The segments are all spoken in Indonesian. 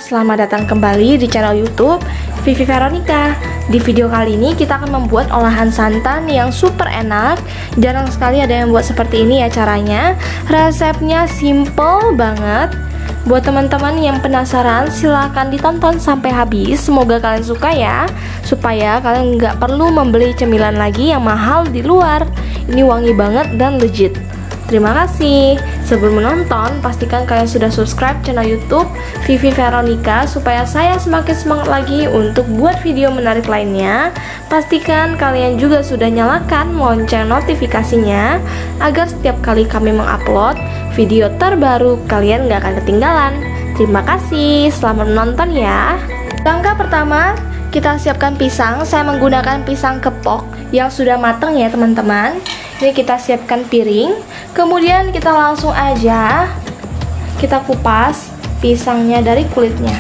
selamat datang kembali di channel YouTube Vivi Veronica. Di video kali ini kita akan membuat olahan santan yang super enak. Jarang sekali ada yang buat seperti ini ya caranya. Resepnya simple banget. Buat teman-teman yang penasaran, silahkan ditonton sampai habis. Semoga kalian suka ya, supaya kalian nggak perlu membeli cemilan lagi yang mahal di luar. Ini wangi banget dan legit. Terima kasih. Sebelum menonton, pastikan kalian sudah subscribe channel YouTube Vivi Veronica supaya saya semakin semangat lagi untuk buat video menarik lainnya. Pastikan kalian juga sudah nyalakan lonceng notifikasinya agar setiap kali kami mengupload video terbaru kalian gak akan ketinggalan. Terima kasih. Selamat menonton ya. Langkah pertama, kita siapkan pisang. Saya menggunakan pisang kepok yang sudah matang ya teman-teman. Ini kita siapkan piring. Kemudian kita langsung aja kita kupas pisangnya dari kulitnya.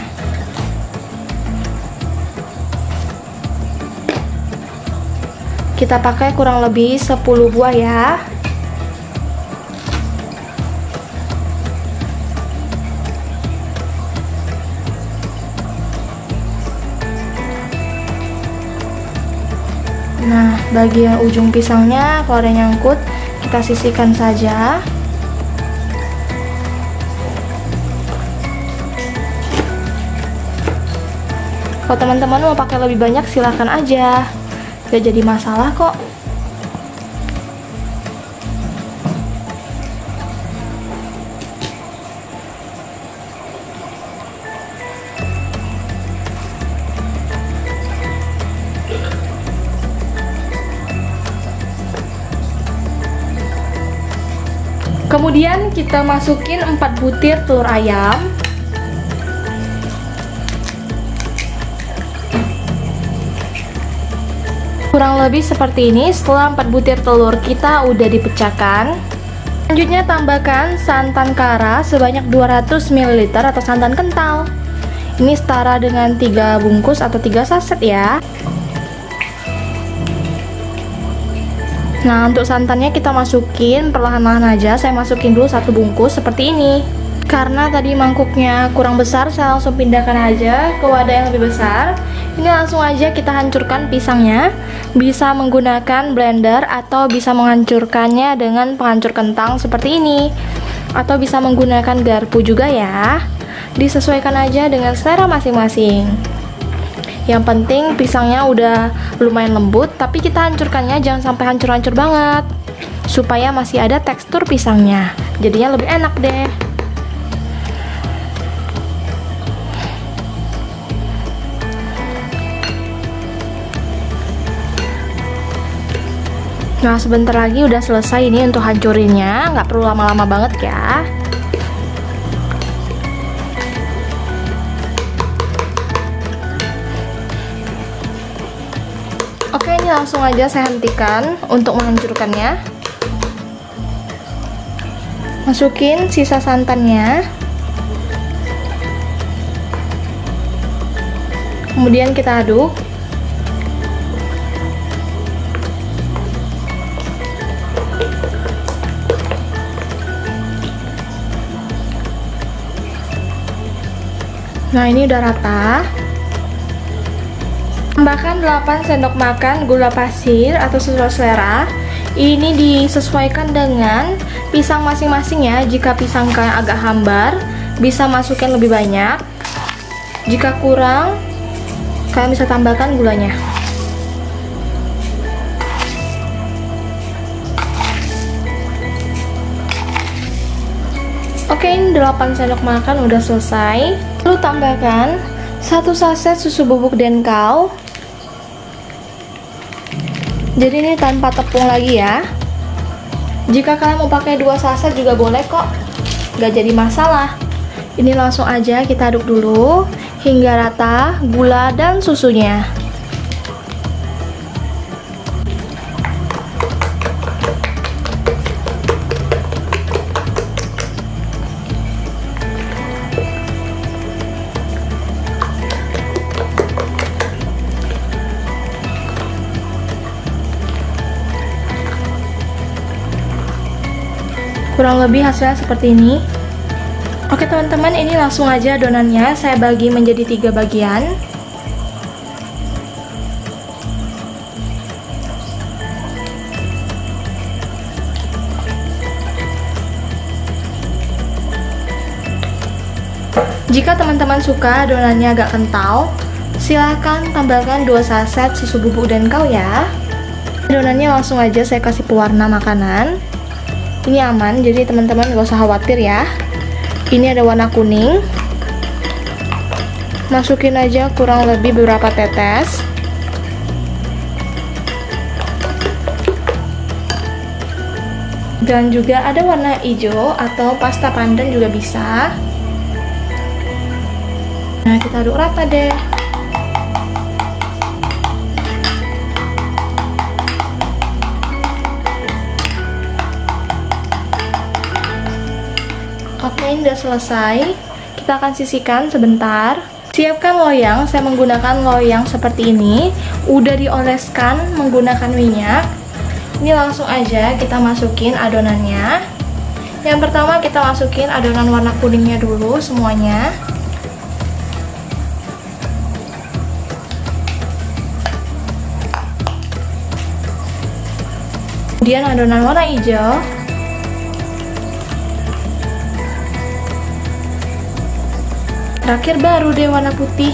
Kita pakai kurang lebih 10 buah ya. Nah, bagian ujung pisangnya kalau ada yang nyangkut, kita sisihkan saja. Kalau teman-teman mau pakai lebih banyak silahkan aja, gak jadi masalah kok. Kemudian kita masukin 4 butir telur ayam. Kurang lebih seperti ini. Setelah 4 butir telur kita udah dipecahkan. Selanjutnya tambahkan santan kara sebanyak 200 ml atau santan kental. Ini setara dengan 3 bungkus atau 3 saset ya. Nah, untuk santannya kita masukin perlahan-lahan aja. Saya masukin dulu 1 bungkus seperti ini. Karena tadi mangkuknya kurang besar, saya langsung pindahkan aja ke wadah yang lebih besar. Ini langsung aja kita hancurkan pisangnya. Bisa menggunakan blender atau bisa menghancurkannya dengan penghancur kentang seperti ini. Atau bisa menggunakan garpu juga ya. Disesuaikan aja dengan selera masing-masing. Yang penting pisangnya udah lumayan lembut, tapi kita hancurkannya jangan sampai hancur-hancur banget, supaya masih ada tekstur pisangnya, jadinya lebih enak deh. Nah, sebentar lagi udah selesai ini untuk hancurinnya, nggak perlu lama-lama banget ya. Oke, ini langsung aja saya hentikan untuk menghancurkannya. Masukin sisa santannya. Kemudian kita aduk. Nah, ini udah rata. Tambahkan 8 sendok makan gula pasir atau sesuai selera. Ini disesuaikan dengan pisang masing-masing ya. Jika pisang kalian agak hambar, bisa masukin lebih banyak. Jika kurang, kalian bisa tambahkan gulanya. Oke, ini 8 sendok makan udah selesai. Lalu tambahkan 1 saset susu bubuk denkau. Jadi ini tanpa tepung lagi ya. Jika kalian mau pakai 2 saset juga boleh kok, gak jadi masalah. Ini langsung aja kita aduk dulu hingga rata gula dan susunya. Kurang lebih hasilnya seperti ini. Oke teman-teman, ini langsung aja adonannya saya bagi menjadi 3 bagian. Jika teman-teman suka adonannya agak kental, silahkan tambahkan 2 saset susu bubuk Denkau ya. Adonannya langsung aja saya kasih pewarna makanan. Ini aman, jadi teman-teman gak usah khawatir ya. Ini ada warna kuning. Masukin aja kurang lebih beberapa tetes. Dan juga ada warna hijau atau pasta pandan juga bisa. Nah, kita aduk rata deh. Oke, ini udah selesai. Kita akan sisihkan sebentar. Siapkan loyang, saya menggunakan loyang seperti ini. Udah dioleskan menggunakan minyak. Ini langsung aja kita masukin adonannya. Yang pertama kita masukin adonan warna kuningnya dulu semuanya. Kemudian adonan warna hijau. Terakhir baru deh warna putih.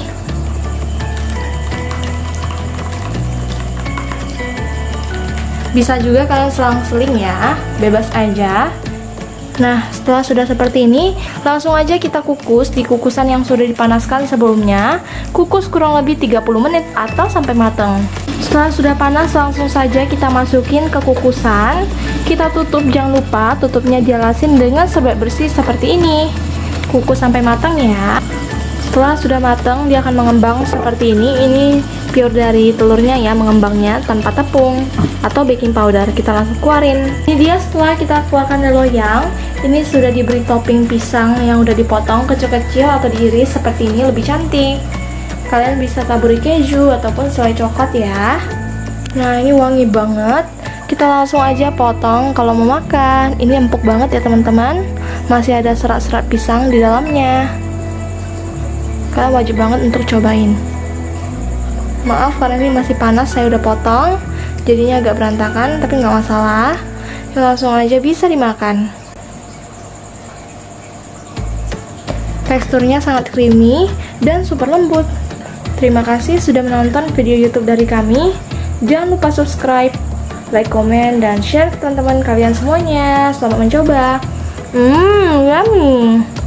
Bisa juga kalian selang-seling ya, bebas aja. Nah, setelah sudah seperti ini, langsung aja kita kukus di kukusan yang sudah dipanaskan sebelumnya. Kukus kurang lebih 30 menit atau sampai matang. Setelah sudah panas, langsung saja kita masukin ke kukusan. Kita tutup, jangan lupa tutupnya dialasin dengan serbet bersih seperti ini. Kukus sampai matang ya. Setelah sudah matang, dia akan mengembang seperti ini. Ini pure dari telurnya ya, mengembangnya tanpa tepung atau baking powder. Kita langsung keluarin. Ini dia setelah kita keluarkan dari loyang. Ini sudah diberi topping pisang yang udah dipotong kecil-kecil atau diiris seperti ini, lebih cantik. Kalian bisa taburi keju ataupun selai coklat ya. Nah, ini wangi banget. Kita langsung aja potong kalau mau makan. Ini empuk banget ya teman-teman. Masih ada serat-serat pisang di dalamnya. Kalian wajib banget untuk cobain. Maaf karena ini masih panas, saya udah potong. Jadinya agak berantakan, tapi nggak masalah. Ya, langsung aja bisa dimakan. Teksturnya sangat creamy dan super lembut. Terima kasih sudah menonton video YouTube dari kami. Jangan lupa subscribe, like, komen, dan share ke teman-teman kalian semuanya. Selamat mencoba. Yummy.